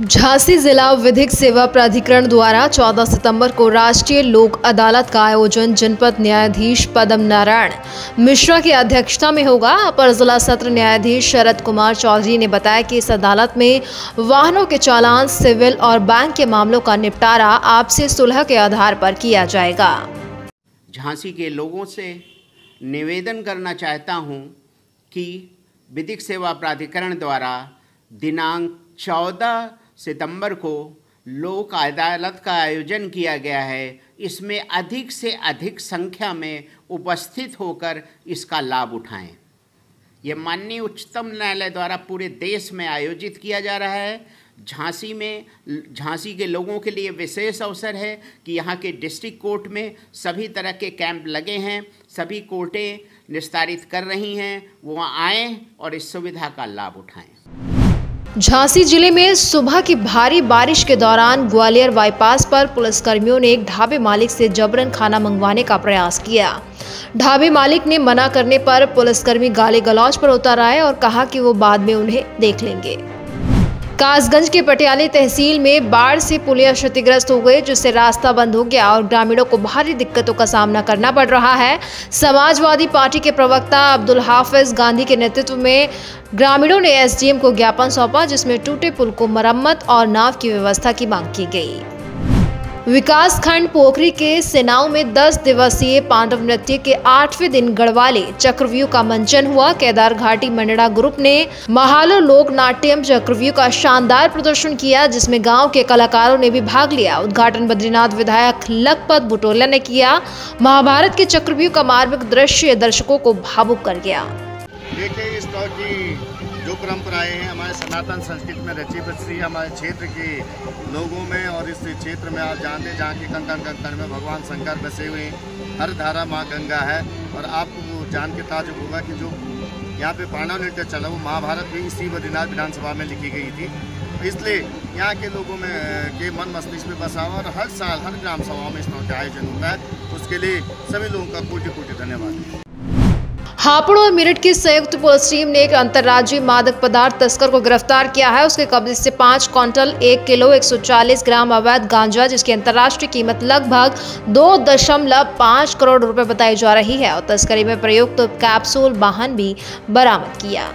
झांसी जिला विधिक सेवा प्राधिकरण द्वारा 14 सितंबर को राष्ट्रीय लोक अदालत का आयोजन जनपद न्यायाधीश पदम नारायण मिश्रा की अध्यक्षता में होगा। अपर जिला सत्र न्यायाधीश शरद कुमार चौधरी ने बताया कि इस अदालत में वाहनों के चालान, सिविल और बैंक के मामलों का निपटारा आपसी सुलह के आधार पर किया जाएगा। झांसी के लोगों से निवेदन करना चाहता हूं कि विधिक सेवा प्राधिकरण द्वारा दिनांक 14 सितंबर को लोक अदालत का आयोजन किया गया है। इसमें अधिक से अधिक संख्या में उपस्थित होकर इसका लाभ उठाएं। ये माननीय उच्चतम न्यायालय द्वारा पूरे देश में आयोजित किया जा रहा है। झांसी के लोगों के लिए विशेष अवसर है कि यहाँ के डिस्ट्रिक्ट कोर्ट में सभी तरह के कैंप लगे हैं, सभी कोर्टें निस्तारित कर रही हैं, वहाँ आएँ और इस सुविधा का लाभ उठाएं। झांसी जिले में सुबह की भारी बारिश के दौरान ग्वालियर बाईपास पर पुलिसकर्मियों ने एक ढाबे मालिक से जबरन खाना मंगवाने का प्रयास किया। ढाबे मालिक ने मना करने पर पुलिसकर्मी गाली गलौज पर उतर आए और कहा कि वो बाद में उन्हें देख लेंगे। कासगंज के पटियाली तहसील में बाढ़ से पुलिया क्षतिग्रस्त हो गई, जिससे रास्ता बंद हो गया और ग्रामीणों को भारी दिक्कतों का सामना करना पड़ रहा है। समाजवादी पार्टी के प्रवक्ता अब्दुल हाफिज गांधी के नेतृत्व में ग्रामीणों ने एसडीएम को ज्ञापन सौंपा, जिसमें टूटे पुल को मरम्मत और नाव की व्यवस्था की मांग की गई। विकास खंड पोखरी के सेनाओं में 10 दिवसीय पांडव नृत्य के 8वें दिन गढ़वाली चक्रव्यूह का मंचन हुआ। केदार घाटी मंडड़ा ग्रुप ने महालो लोक नाट्यम चक्रव्यूह का शानदार प्रदर्शन किया, जिसमें गांव के कलाकारों ने भी भाग लिया। उद्घाटन बद्रीनाथ विधायक लखपत बुटोला ने किया। महाभारत के चक्रव्यूह का मार्मिक दृश्य दर्शकों को भावुक कर गया। देखिए, इस दौर की जो परंपराएं हैं हमारे सनातन संस्कृति में रची बसी हमारे क्षेत्र के लोगों में, और इस क्षेत्र में आप जानते हैं जहाँ की कण में भगवान शंकर बसे हुए, हर धारा माँ गंगा है। और आपको वो जान के ताजुब होगा कि जो यहाँ पे पांडव नृत्य चला वो महाभारत भी इसी बद्रीनाथ विधानसभा में लिखी गई थी। इसलिए यहाँ के लोगों में के मन मस्तिष्क में बसा हुआ और हर साल हर ग्राम सभाओं में इस तरह का आयोजन होता है। उसके लिए सभी लोगों का कोटि कोटि धन्यवाद। हापुड़ और मेरठ की संयुक्त पुलिस टीम ने एक अंतर्राज्यीय मादक पदार्थ तस्कर को गिरफ्तार किया है। उसके कब्जे से 5 क्विंटल 1 किलो 140 ग्राम अवैध गांजा, जिसकी अंतर्राष्ट्रीय कीमत लगभग 2.5 करोड़ रुपए बताई जा रही है, और तस्करी में प्रयुक्त कैप्सूल वाहन भी बरामद किया।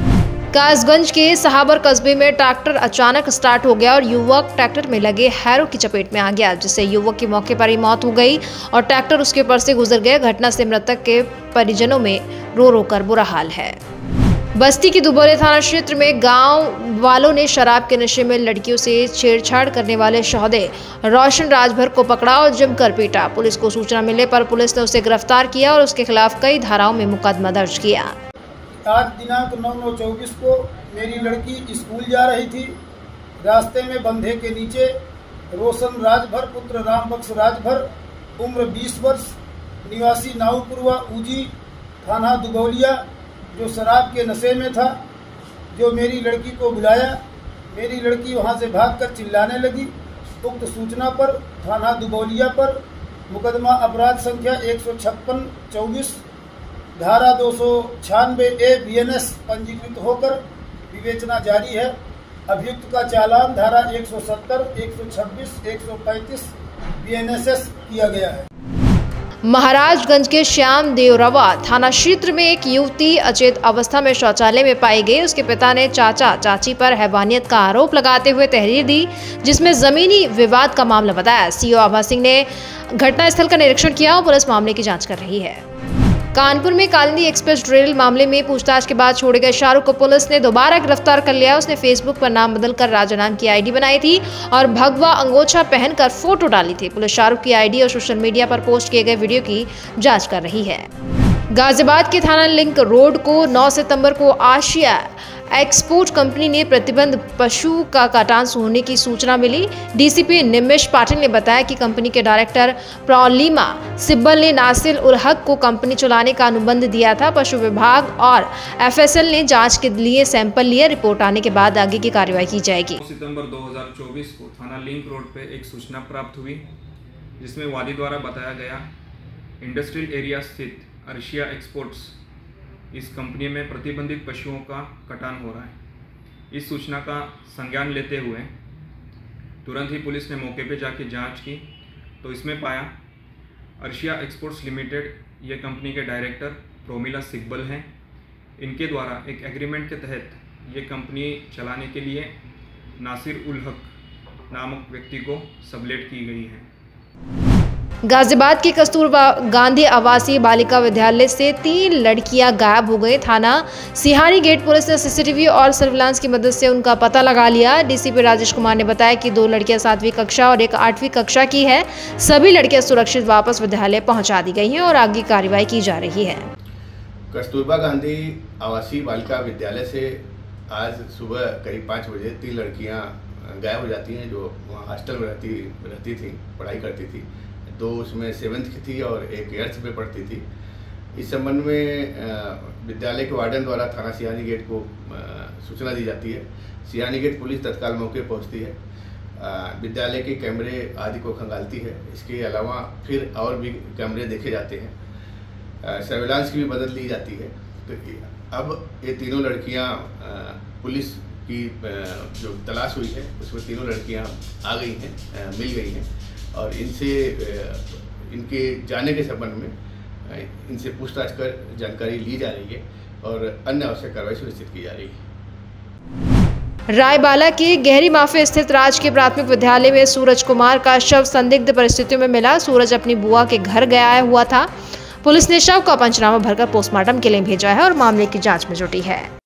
कासगंज के सहाबर कस्बे में ट्रैक्टर अचानक स्टार्ट हो गया और युवक ट्रैक्टर में लगे हैरो की चपेट में आ गया, जिससे युवक की मौके पर ही मौत हो गई और ट्रैक्टर उसके ऊपर से गुजर गया। घटना से मृतक के परिजनों में रो रो कर बुरा हाल है। बस्ती के दुबोरे थाना क्षेत्र में गांव वालों ने शराब के नशे में लड़कियों से छेड़छाड़ करने वाले शौहदे रोशन राजभर को पकड़ा और जमकर पीटा। पुलिस को सूचना मिलने पर पुलिस ने उसे गिरफ्तार किया और उसके खिलाफ कई धाराओं में मुकदमा दर्ज किया। आज दिनांक 9/9/24 को मेरी लड़की स्कूल जा रही थी। रास्ते में बंधे के नीचे रोशन राजभर पुत्र रामबख्श राजभर उम्र 20 वर्ष निवासी नाऊपुरवा ऊजी थाना दुबौलिया, जो शराब के नशे में था, जो मेरी लड़की को बुलाया। मेरी लड़की वहां से भागकर चिल्लाने लगी। उक्त सूचना पर थाना दुबौलिया पर मुकदमा अपराध संख्या 156/24 धारा 296A BNS पंजीकृत होकर विवेचना जारी है। अभियुक्त का चालान धारा 170, 126, 135 BNSS किया गया है। महाराजगंज के श्याम देवरवा थाना क्षेत्र में एक युवती अचेत अवस्था में शौचालय में पाई गई। उसके पिता ने चाचा चाची पर हैवानियत का आरोप लगाते हुए तहरीर दी, जिसमें जमीनी विवाद का मामला बताया। सीओ आभा सिंह ने घटनास्थल का निरीक्षण किया और पुलिस मामले की जांच कर रही है। कानपुर में कालिंदी एक्सप्रेस ड्रिल मामले में पूछताछ के बाद छोड़े गए शाहरुख को पुलिस ने दोबारा गिरफ्तार कर लिया। उसने फेसबुक पर नाम बदलकर राजा नाम की आईडी बनाई थी और भगवा अंगोछा पहनकर फोटो डाली थी। पुलिस शाहरुख की आईडी और सोशल मीडिया पर पोस्ट किए गए वीडियो की जांच कर रही है। गाजियाबाद के थाना लिंक रोड को 9 सितंबर को आशिया एक्सपोर्ट कंपनी ने प्रतिबंध पशु का कटान होने की सूचना मिली। डीसीपी निमिष पाटिल ने बताया कि कंपनी के डायरेक्टर प्रौलीमा सिब्बल ने नासिर उल हक को कंपनी चलाने का अनुबंध दिया था। पशु विभाग और एफएसएल ने जांच के लिए सैंपल लिए। रिपोर्ट आने के बाद आगे की कार्रवाई की जाएगी। 9 सितंबर 2024 को थाना लिंक रोड पे एक सूचना प्राप्त हुई, जिसमें वादी द्वारा बताया गया इंडस्ट्रियल एरिया स्थित अर्शिया एक्सपोर्ट्स इस कंपनी में प्रतिबंधित पशुओं का कटान हो रहा है। इस सूचना का संज्ञान लेते हुए तुरंत ही पुलिस ने मौके पे जाके जांच की तो इसमें पाया अर्शिया एक्सपोर्ट्स लिमिटेड ये कंपनी के डायरेक्टर प्रोमिला सिब्बल हैं। इनके द्वारा एक एग्रीमेंट के तहत ये कंपनी चलाने के लिए नासिर उल हक नामक व्यक्ति को सबलेट की गई है। गाजियाबाद के कस्तूरबा गांधी आवासीय बालिका विद्यालय से 3 लड़कियां गायब हो गई। थाना सिहानी गेट पुलिस ने सीसीटीवी और सर्विलांस की मदद से उनका पता लगा लिया। डीसीपी राजेश कुमार ने बताया कि 2 लड़कियां 7वीं कक्षा और एक 8वीं कक्षा की है। सभी लड़कियां सुरक्षित वापस विद्यालय पहुंचा दी गई हैं और आगे कार्रवाई की जा रही है। कस्तूरबा गांधी आवासीय बालिका विद्यालय से आज सुबह करीब 5 बजे 3 लड़कियां गायब हो जाती हैं जो वहाँ हॉस्टल में रहती थी, पढ़ाई करती थी। 2 उसमें 7th की थी और एक 8th में पढ़ती थी। इस संबंध में विद्यालय के वार्डन द्वारा थाना सिहानी गेट को सूचना दी जाती है। सिहानी गेट पुलिस तत्काल मौके पहुंचती है, विद्यालय के कैमरे आदि को खंगालती है। इसके अलावा फिर और भी कैमरे देखे जाते हैं, सर्विलांस की भी मदद ली जाती है। तो अब ये तीनों लड़कियां पुलिस की जो तलाश हुई है उसमें तीनों लड़कियां आ गई हैं, मिल गई हैं और इनके जाने के संबंध में इनसे पूछताछ कर जानकारी ली जा रही है और अन्य आवश्यक कार्रवाई सुनिश्चित की जा रही है। रायबाला के गहरी माफे स्थित राजकीय प्राथमिक विद्यालय में सूरज कुमार का शव संदिग्ध परिस्थितियों में मिला। सूरज अपनी बुआ के घर गया हुआ था। पुलिस ने शव का पंचनामा भरकर पोस्टमार्टम के लिए भेजा है और मामले की जांच में जुटी है।